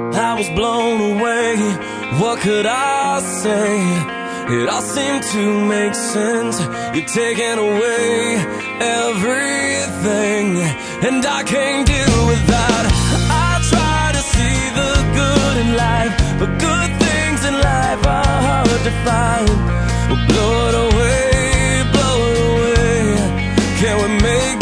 I was blown away. What could I say? It all seemed to make sense. You're taking away everything, and I can't deal with that. I try to see the good in life, but good things in life are hard to find. Well, blow it away, blow it away. Can we make